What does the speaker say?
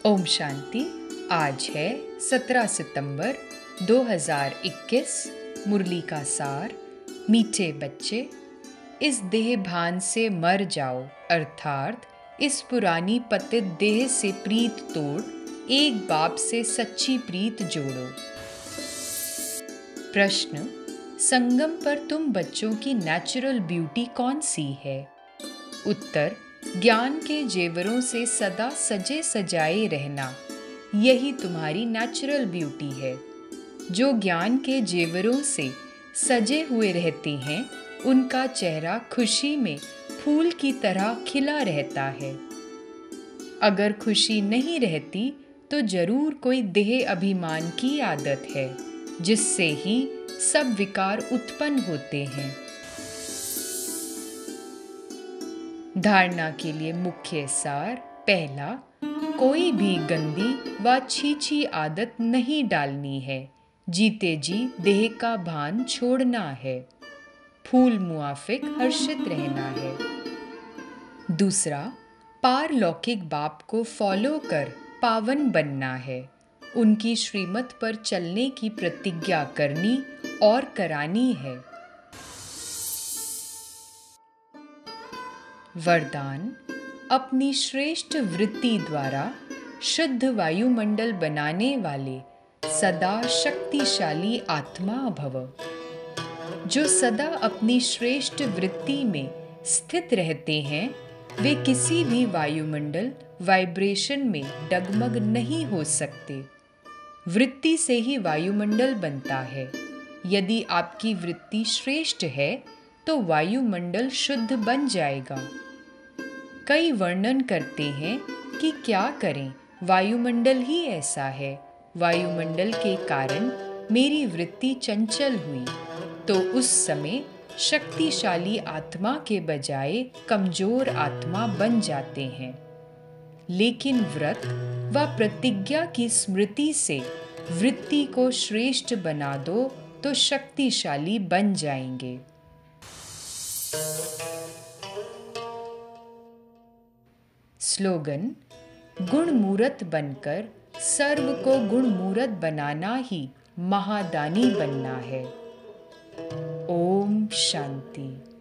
ओम शांति। आज है 17 सितंबर 2021। मुरली का सार। मीठे बच्चे, इस देह भान से मर जाओ, अर्थात इस पुरानी पतित देह से प्रीत तोड़, एक बाप से सच्ची प्रीत जोड़ो। प्रश्न: संगम पर तुम बच्चों की नेचुरल ब्यूटी कौन सी है? उत्तर: ज्ञान के जेवरों से सदा सजे सजाए रहना, यही तुम्हारी नेचुरल ब्यूटी है। जो ज्ञान के जेवरों से सजे हुए रहते हैं, उनका चेहरा खुशी में फूल की तरह खिला रहता है। अगर खुशी नहीं रहती तो जरूर कोई देह अभिमान की आदत है, जिससे ही सब विकार उत्पन्न होते हैं। धारणा के लिए मुख्य सार। पहला, कोई भी गंदी व छीछी आदत नहीं डालनी है। जीते जी देह का भान छोड़ना है। फूल मुआफिक हर्षित रहना है। दूसरा, पारलौकिक बाप को फॉलो कर पावन बनना है। उनकी श्रीमत पर चलने की प्रतिज्ञा करनी और करानी है। वरदान: अपनी श्रेष्ठ वृत्ति द्वारा शुद्ध वायुमंडल बनाने वाले सदा शक्तिशाली आत्मा भव। जो सदा अपनी श्रेष्ठ वृत्ति में स्थित रहते हैं, वे किसी भी वायुमंडल वाइब्रेशन में डगमग नहीं हो सकते। वृत्ति से ही वायुमंडल बनता है। यदि आपकी वृत्ति श्रेष्ठ है तो वायुमंडल शुद्ध बन जाएगा। कई वर्णन करते हैं कि क्या करें, वायुमंडल ही ऐसा है। वायुमंडल के कारण मेरी वृत्ति चंचल हुई, तो उस समय शक्तिशाली आत्मा के बजाय कमजोर आत्मा बन जाते हैं। लेकिन व्रत व प्रतिज्ञा की स्मृति से वृत्ति को श्रेष्ठ बना दो तो शक्तिशाली बन जाएंगे। स्लोगन: गुणमूर्त बनकर सर्व को गुणमूर्त बनाना ही महादानी बनना है। ओम शांति।